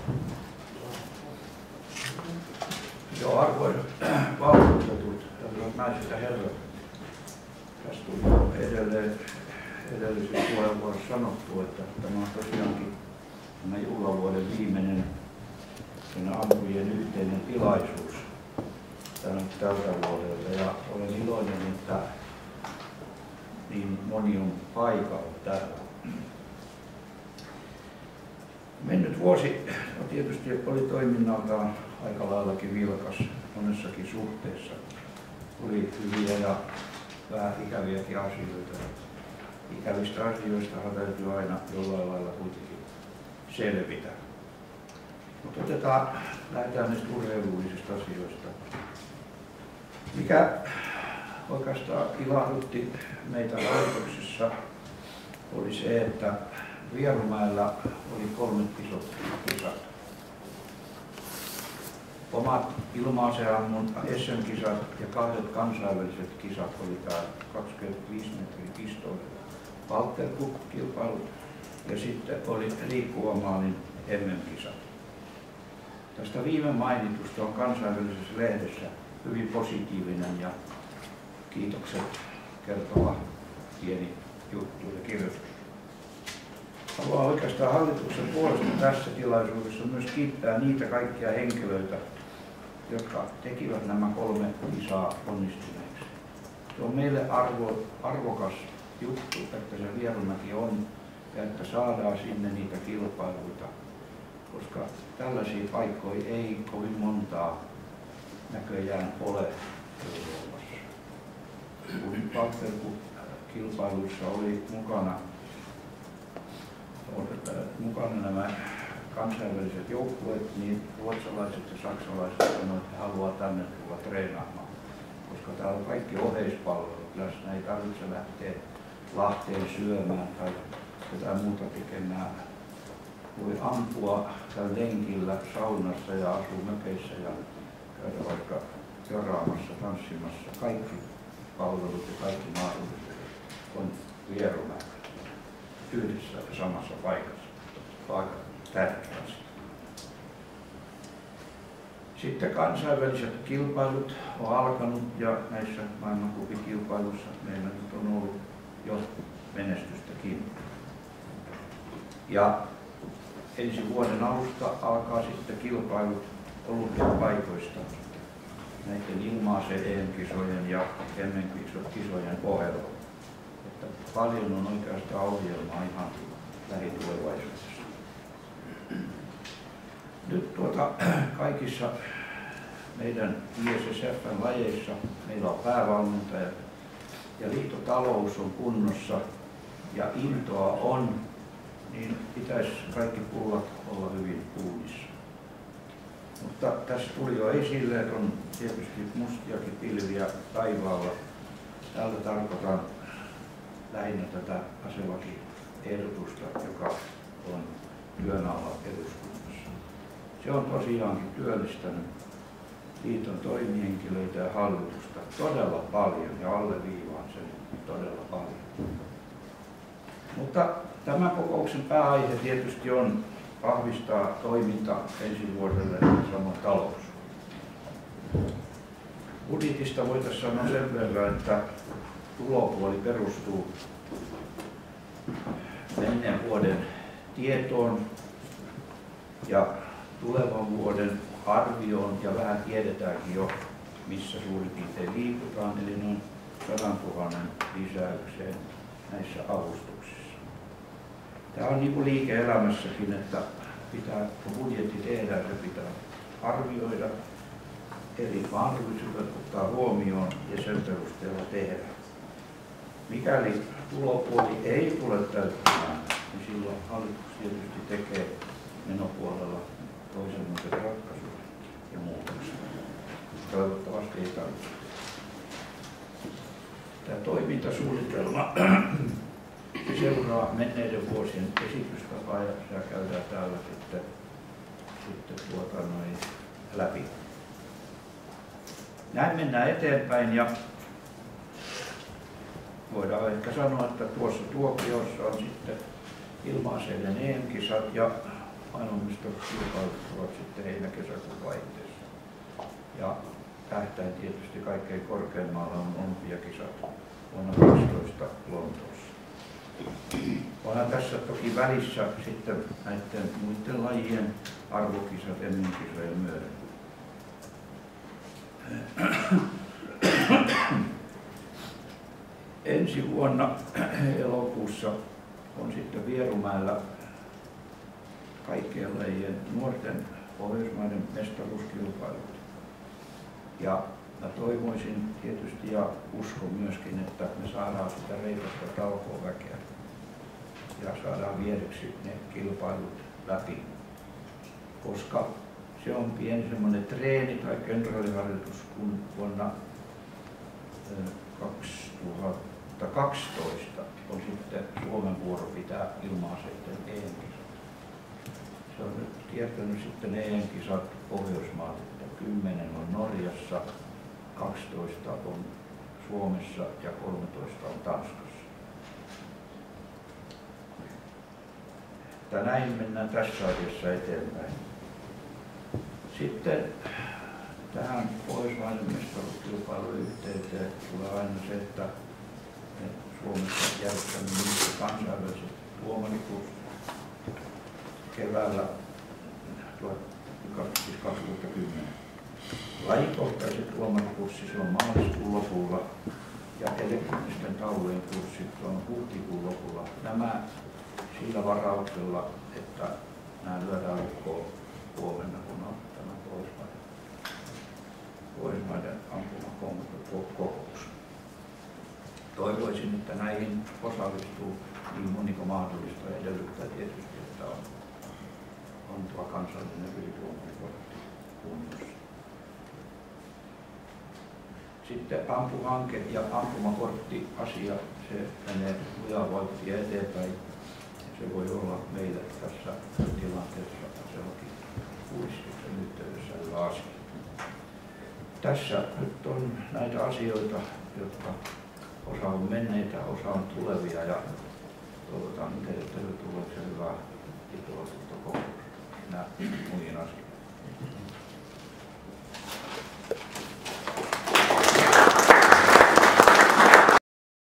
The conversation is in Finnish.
Joo, arvoisat valtuutetut, naiset ja herrat. Tästä tuli jo edellisessä puheenvuorossa sanottu, että tämä on tosiaankin tämä juhlavuoden viimeinen ampujien yhteinen tilaisuus tältä vuodelta. Ja olen iloinen, että niin moni on paikalla täällä. Mennyt vuosi tietysti oli toiminnaltaan aika laillakin vilkas monessakin suhteessa. Oli hyviä ja vähän ikäviäkin asioita. Ikävistä asioista täytyy aina jollain lailla kuitenkin selvitä. Mutta lähdetään näistä urheilullisista asioista. Mikä oikeastaan ilahdutti meitä laitoksessa oli se, että Vierumäellä oli 3 isot kisat. Omat ilma-aseammun SM-kisat ja 2 kansainväliset kisat oli täällä 25 metrin pistoolilla Walter Cup-kilpailut ja sitten oli liikkuvan maalin MM-kisat. Tästä viime mainitusta on kansainvälisessä lehdessä hyvin positiivinen ja kiitokset kertova pieni juttu ja kirjoitus. Haluan oikeastaan hallituksen puolesta tässä tilaisuudessa myös kiittää niitä kaikkia henkilöitä, jotka tekivät nämä 3 kisaa onnistuneeksi. Se on meille arvokas juttu, että se Vierumäki on ja että saadaan sinne niitä kilpailuita, koska tällaisia paikkoja ei kovin montaa näköjään ole Euroopassa. Kun Walter Cup-kilpailuissa oli mukana nämä kansainväliset joukkueet, niin ruotsalaiset ja saksalaiset sanoivat, että he haluaa tänne tulla treenaamaan, koska täällä on kaikki oheispalvelut läsnä, ei tarvitse lähteä Lahteen syömään tai jotain muuta tekemään. Voi ampua tällä lenkillä saunassa ja asua mökeissä ja käydä vaikka joraamassa, tanssimassa. Kaikki palvelut ja kaikki mahdollisuudet on Vierumäellä yhdessä ja samassa paikassa. Aika tärkeä asia. Sitten kansainväliset kilpailut on alkanut ja näissä maailmankupikilpailuissa meillä nyt on ollut jo menestystäkin. Ja ensi vuoden alusta alkaa sitten kilpailut olympiapaikoista näiden ilma-ase-EM-kisojen ja MM-kisojen ohella. Että paljon on oikeastaan ohjelmaa ihan lähitulevaisuudessa. Nyt kaikissa meidän ISSF:n lajeissa meillä on päävalmentajat ja liittotalous on kunnossa ja intoa on, niin pitäisi kaikki pullat olla hyvin uunissa. Mutta tässä tuli jo esille, että on tietysti mustiakin pilviä taivaalla. Tällä tarkoitan lähinnä tätä aselaki-ehdotusta, joka on työn alla eduskunnassa. Se on tosiaankin työllistänyt liiton toimihenkilöitä ja hallitusta todella paljon ja alleviivaan sen todella paljon. Mutta tämän kokouksen pääaihe tietysti on vahvistaa toiminta ensi vuodelle samoin talous. Budjetista voitaisiin sanoa sen verran, että tulopuoli perustuu menneen vuoden tietoon ja tulevan vuoden arvioon ja vähän tiedetäänkin jo, missä suurin piirtein liikutaan, eli noin 100 000 lisäykseen näissä avustuksissa. Tämä on niin kuin liike-elämässäkin, että kun budjetti tehdään, se pitää arvioida, eri mahdollisuudet ottaa huomioon ja sen perusteella tehdä. Mikäli tulopuoli ei tule täyttämään, niin silloin hallitus tietysti tekee menopuolella toisenlaiset ratkaisut ja muutokset. Toivottavasti ei tarvitse. Tämä toimintasuunnitelma seuraa menneiden vuosien esitystapaa ja sitä käydään täällä sitten läpi. Näin mennään eteenpäin ja voidaan ehkä sanoa, että tuossa tuokiossa on sitten ilma-aseiden EM-kisat ja maailmanmestaruuskilpailut ovat sitten heinä-kesäkuun vaihteessa. Ja tähtäin tietysti kaikkein korkeammalla on olympiakisat vuonna 2012 Lontoossa. Onhan tässä toki välissä sitten näiden muiden lajien arvokisat MM-kisojen myöhemmin. Ensi vuonna elokuussa on sitten Vierumäellä kaikkien lajien nuorten Pohjoismaiden mestaruuskilpailut. Ja mä toivoisin tietysti ja uskon myöskin, että me saadaan sitä reipasta talkooväkeä ja saadaan viedyksi ne kilpailut läpi, koska se on pieni semmoinen treeni tai kenraaliharjoitus, kun vuonna 2012 on sitten Suomen vuoro pitää ilma-aseiden EM-kisat. Se on nyt kiertänyt sitten EM-kisat Pohjoismaat, että 10 on Norjassa, 12 on Suomessa ja 13 on Tanskassa. Että näin mennään tässä asiassa eteenpäin. Sitten tähän Pohjoismaiden mestaruuskilpailun yhteyteen tulee aina se, että me Suomessa järjestämme kansainväliset tuomarikurssit keväällä 2010. Lajikohtaiset tuomarikurssi se on maaliskuun lopulla ja elektronisten taulujen kurssit on huhtikuun lopulla. Nämä sillä varauksella, että nämä lyödään lukkoon huomenna, kun on tämä Pohjoismaiden ampumakokous. Toivoisin, että näihin osallistuu niin moni kuin mahdollista ja edellyttää tietysti, että on tuo kansallinen ylituomarikortti kunnossa. Sitten ampuhanke ja ampumakortti-asia, se menee lujaa vauhtia eteenpäin. Se voi olla meille tässä tilanteessa sellakin uudistuksen yhteydessä hyvä asia. Tässä nyt on näitä asioita, jotka osa on menneitä, osa on tulevia ja toivotan teille tervetulleeksi hyvää